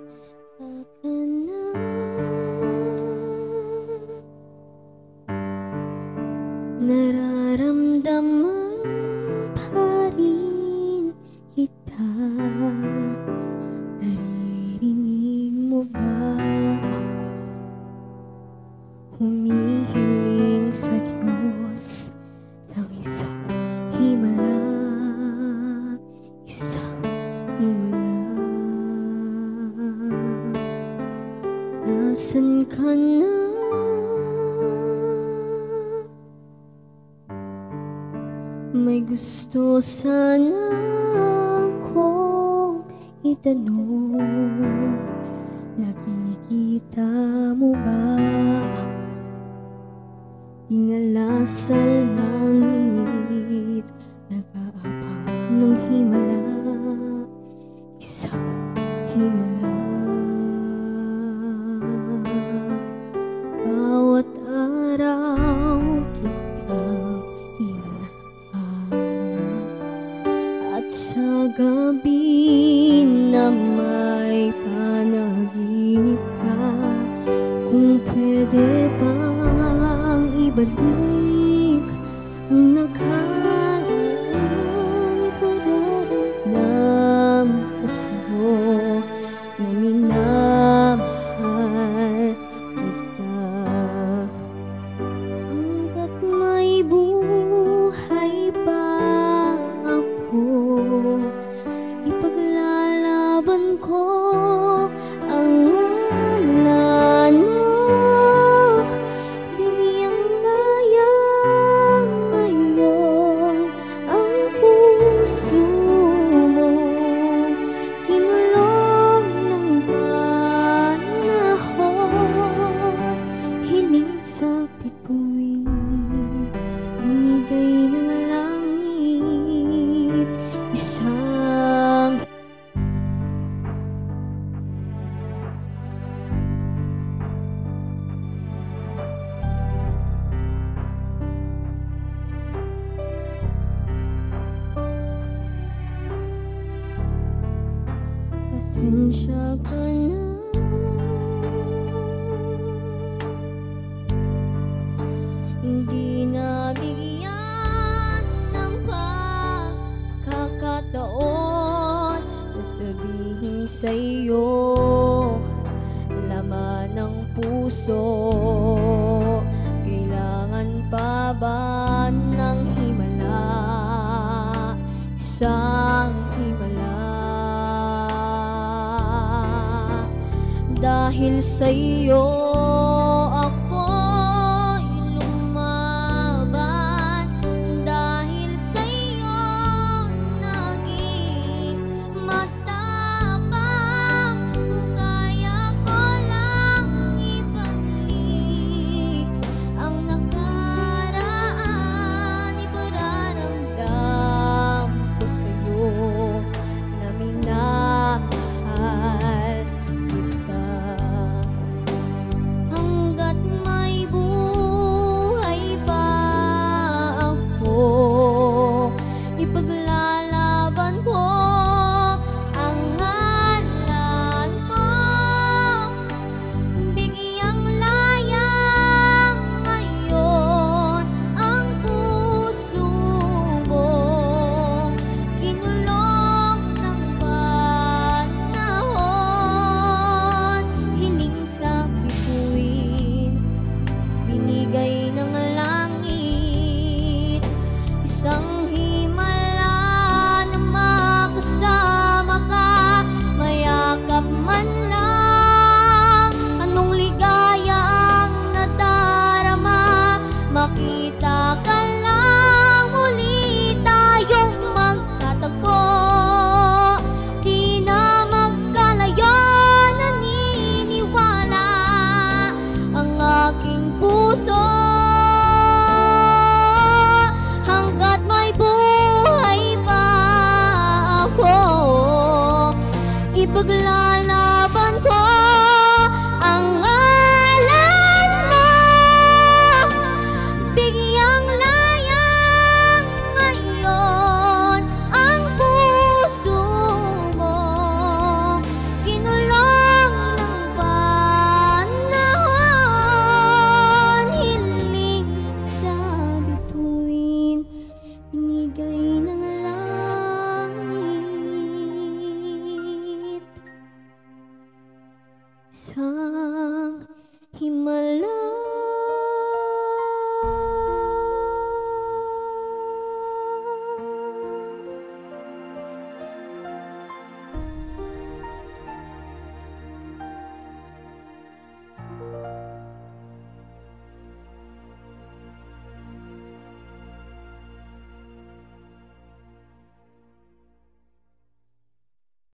Basta ka na, nararamdaman pa rin kita. Naririnig mo ba ako humihiling sa Diyos ng isang himala, isang himala? Nasaan ka na? May gusto sana akong itanong. Nakikita mo ba ako? Tingala sa langit, nag-aabang ng himala, isang himala. Bawat araw kitang hinahanap, at sa gabi na may panaginip ka, kung pwede bang ibalik ang nakaraan, ipararamdam ko sa'yo na minamahal kita. Hanggat may buhay pa ako, ipaglalaban ko ang ngalan mo. Bigyang laya ngayon ang puso mo, kinulong ng panahon. Hiling sa bituin, binigay ng langit, isang pasensya ka na. Hindi nabigyan ng pagkakataon na sabihin sa'yo laman ng puso. Kailangan pa ba ng himala, isang himala? Dahil sa'yo ako'y lumaban, dahil sa'yo naging matapang. Kung kaya ko lang ibalik ang nakaraan, ipararamdam ko sa'yo na minamahal kita. Hanggat may buhay pa ako, ipaglalaban ko ang ngalan mo. Bigyang laya ngayon ang puso mo, kinulong ng panahon. Hiling sa bituin, binigay ng langit, isang himala na makasama ka. Mayakap man lang, anong ligaya ang nadarama. Makita ka lang, muli tayong magtatagpo. Di na magkalayo, naniniwala ang aking puso. Hanggat may buhay pa ako, ipaglalaban ko ang ngalan mo. Bigyang laya ngayon ang puso mo, kinulong isang himala.